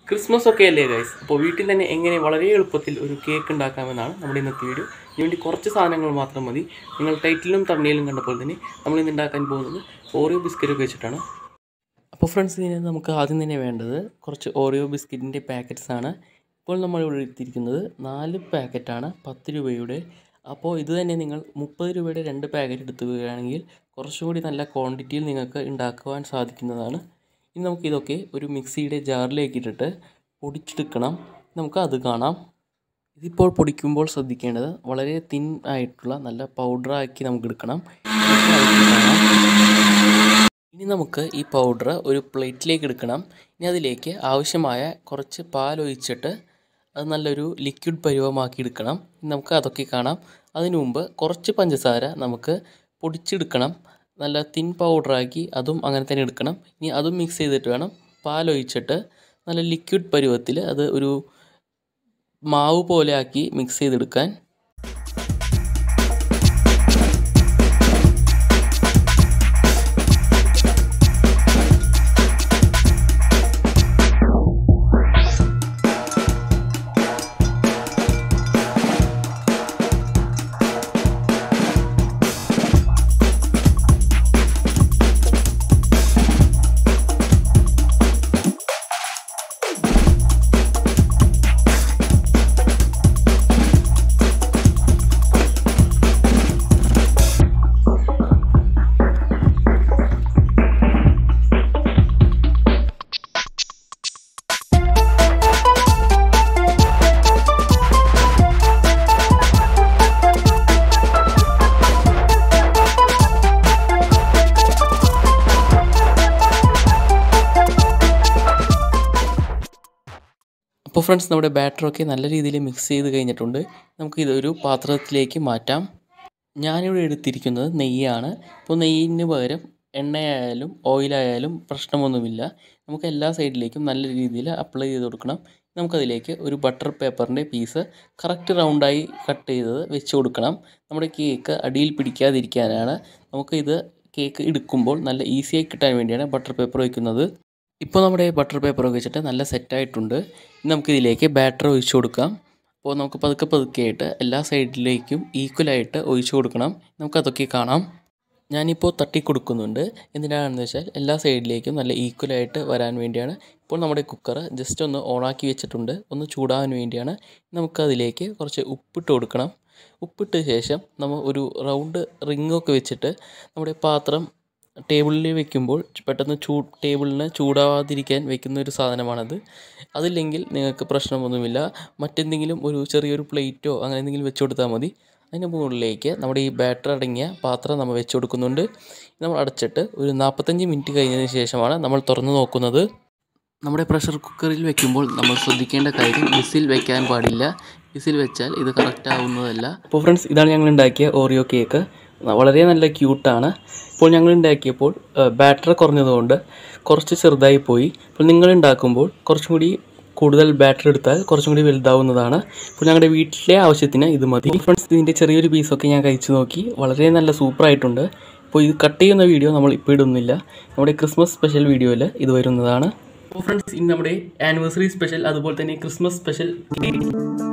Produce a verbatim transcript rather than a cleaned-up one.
Christmas ഒക്കെ അല്ലേ guys. അപ്പോൾ വീട്ടിൽ തന്നെ എങ്ങനെ വളരെ എളുപ്പത്തിൽ ഒരു കേക്ക് ഉണ്ടാക്കാമെന്നാണ് നമ്മുടെ ഇന്നത്തെ വീഡിയോ. ഇതിന് വേണ്ടി കുറച്ച് സാധനങ്ങൾ മാത്രം മതി. നിങ്ങൾ ടൈറ്റിലും തമ്മിലും കണ്ടപ്പോൾ തന്നെ നമ്മളിന്ന് ഉണ്ടാക്കാൻ പോകുന്നത് ഓറിയോ ബിസ്ക്കറ്റൊക്കെ വെച്ചിട്ടാണ്. അപ്പോൾ ഫ്രണ്ട്സ്, ഇതിന് നമുക്ക് ആദ്യം തന്നെ വേണ്ടത് കുറച്ച് ഓറിയോ ബിസ്ക്കറ്റിൻ്റെ പാക്കറ്റ്സ് ആണ്. ഇപ്പോൾ നമ്മൾ ഇവിടെ എടുത്തിരിക്കുന്നത് നാല് പാക്കറ്റാണ് പത്ത് രൂപയുടെ. അപ്പോൾ ഇത് തന്നെ നിങ്ങൾ മുപ്പത് രൂപയുടെ രണ്ട് പാക്കറ്റ് എടുത്തുകയാണെങ്കിൽ കുറച്ചും കൂടി നല്ല ക്വാണ്ടിറ്റിയിൽ നിങ്ങൾക്ക് ഉണ്ടാക്കുവാൻ സാധിക്കുന്നതാണ്. ഇനി നമുക്കിതൊക്കെ ഒരു മിക്സിയുടെ ജാറിലേക്ക് ഇട്ടിട്ട് പൊടിച്ചെടുക്കണം. നമുക്ക് അത് കാണാം. ഇതിപ്പോൾ പൊടിക്കുമ്പോൾ ശ്രദ്ധിക്കേണ്ടത് വളരെ തിൻ ആയിട്ടുള്ള നല്ല പൗഡറാക്കി നമുക്ക് എടുക്കണം. ഇനി നമുക്ക് ഈ പൗഡർ ഒരു പ്ലേറ്റിലേക്ക് എടുക്കണം. ഇനി അതിലേക്ക് ആവശ്യമായ കുറച്ച് പാലൊഴിച്ചിട്ട് അത് നല്ലൊരു ലിക്വിഡ് പരുവമാക്കി എടുക്കണം. നമുക്ക് അതൊക്കെ കാണാം. അതിനു മുമ്പ് കുറച്ച് പഞ്ചസാര നമുക്ക് പൊടിച്ചെടുക്കണം. നല്ല തിൻ പൗഡറാക്കി അതും അങ്ങനെ തന്നെ എടുക്കണം. ഇനി അതും മിക്സ് ചെയ്തിട്ട് വേണം പാലൊഴിച്ചിട്ട് നല്ല ലിക്വിഡ് പരുവത്തിൽ അത് ഒരു മാവ് പോലെ ആക്കി മിക്സ് ചെയ്തെടുക്കാൻ. അപ്പോൾ ഫ്രണ്ട്സ്, നമ്മുടെ ബാറ്ററൊക്കെ നല്ല രീതിയിൽ മിക്സ് ചെയ്ത് കഴിഞ്ഞിട്ടുണ്ട്. നമുക്ക് ഇതൊരു പാത്രത്തിലേക്ക് മാറ്റാം. ഞാനിവിടെ എടുത്തിരിക്കുന്നത് നെയ്യാണ്. ഇപ്പോൾ നെയ്യിന് പകരം എണ്ണയായാലും ഓയിലായാലും പ്രശ്നമൊന്നുമില്ല. നമുക്ക് എല്ലാ സൈഡിലേക്കും നല്ല രീതിയിൽ അപ്ലൈ ചെയ്ത് കൊടുക്കണം. നമുക്കതിലേക്ക് ഒരു ബട്ടർ പേപ്പറിൻ്റെ പീസ് കറക്റ്റ് റൗണ്ടായി കട്ട് ചെയ്തത് വെച്ച് കൊടുക്കണം. നമ്മുടെ കേക്ക് അടിയിൽ പിടിക്കാതിരിക്കാനാണ്. നമുക്കിത് കേക്ക് എടുക്കുമ്പോൾ നല്ല ഈസിയായി കിട്ടാൻ വേണ്ടിയാണ് ബട്ടർ പേപ്പർ വയ്ക്കുന്നത്. ഇപ്പോൾ നമ്മുടെ ബട്ടർ പേപ്പറൊക്കെ വെച്ചിട്ട് നല്ല സെറ്റായിട്ടുണ്ട്. നമുക്കിതിലേക്ക് ബാറ്റർ ഒഴിച്ചു കൊടുക്കാം. അപ്പോൾ നമുക്ക് പതുക്കെ പതുക്കെ ആയിട്ട് എല്ലാ സൈഡിലേക്കും ഈക്വലായിട്ട് ഒഴിച്ചു കൊടുക്കണം. നമുക്കതൊക്കെ കാണാം. ഞാനിപ്പോൾ തട്ടി കൊടുക്കുന്നുണ്ട്. എന്തിനാണെന്ന് വെച്ചാൽ എല്ലാ സൈഡിലേക്കും നല്ല ഈക്വലായിട്ട് വരാൻ വേണ്ടിയാണ്. ഇപ്പോൾ നമ്മുടെ കുക്കർ ജസ്റ്റ് ഒന്ന് ഓണാക്കി വെച്ചിട്ടുണ്ട്, ഒന്ന് ചൂടാകാൻ വേണ്ടിയാണ്. നമുക്കതിലേക്ക് കുറച്ച് ഉപ്പിട്ട് കൊടുക്കണം. ഉപ്പിട്ട ശേഷം നമ്മൾ ഒരു റൗണ്ട് റിങ്ങൊക്കെ വെച്ചിട്ട് നമ്മുടെ പാത്രം ടേബിളിൽ വെക്കുമ്പോൾ പെട്ടെന്ന് ചൂ ടേബിളിന് ചൂടാവാതിരിക്കാൻ വെക്കുന്ന ഒരു സാധനമാണത്. അതില്ലെങ്കിൽ നിങ്ങൾക്ക് പ്രശ്നമൊന്നുമില്ല. മറ്റെന്തെങ്കിലും ഒരു ചെറിയൊരു പ്ലേറ്റോ അങ്ങനെ എന്തെങ്കിലും വെച്ച് കൊടുത്താൽ മതി. അതിന് മുകളിലേക്ക് നമ്മുടെ ഈ ബാറ്റർ അടങ്ങിയ പാത്രം നമ്മൾ വെച്ച് കൊടുക്കുന്നുണ്ട്. നമ്മൾ അടച്ചിട്ട് ഒരു നാൽപ്പത്തഞ്ച് മിനിറ്റ് കഴിഞ്ഞതിന് ശേഷമാണ് നമ്മൾ തുറന്ന് നോക്കുന്നത്. നമ്മുടെ പ്രഷർ കുക്കറിൽ വെക്കുമ്പോൾ നമ്മൾ ശ്രദ്ധിക്കേണ്ട കാര്യം വിസിൽ വെക്കാൻ പാടില്ല. വിസിൽ വെച്ചാൽ ഇത് കറക്റ്റ് ആവുന്നതല്ല. അപ്പോൾ ഫ്രണ്ട്സ്, ഇതാണ് ഞങ്ങൾ ഉണ്ടാക്കിയ ഓറിയോ കേക്ക്. വളരെ നല്ല ക്യൂട്ടാണ്. ഇപ്പോൾ ഞങ്ങൾ ഉണ്ടാക്കിയപ്പോൾ ബാറ്റർ കുറഞ്ഞതുകൊണ്ട് കുറച്ച് ചെറുതായി പോയി. അപ്പോൾ നിങ്ങൾ ഉണ്ടാക്കുമ്പോൾ കുറച്ചും കൂടി കൂടുതൽ ബാറ്റർ എടുത്താൽ കുറച്ചും കൂടി വലുതാവുന്നതാണ്. ഇപ്പോൾ ഞങ്ങളുടെ വീട്ടിലെ ആവശ്യത്തിന് ഇത് മതി. ഫ്രണ്ട്സ്, ഇതിൻ്റെ ചെറിയൊരു പീസൊക്കെ ഞാൻ കഴിച്ചു നോക്കി. വളരെ നല്ല സൂപ്പറായിട്ടുണ്ട്. ഇപ്പോൾ ഇത് കട്ട് ചെയ്യുന്ന വീഡിയോ നമ്മൾ ഇപ്പോൾ ഇടുന്നില്ല. നമ്മുടെ ക്രിസ്മസ് സ്പെഷ്യൽ വീഡിയോയിൽ ഇത് വരുന്നതാണ്. അപ്പോൾ ഫ്രണ്ട്സ്, ഇന്ന് നമ്മുടെ ആനിവേഴ്സറി സ്പെഷ്യൽ അതുപോലെ തന്നെ ക്രിസ്മസ് സ്പെഷ്യൽ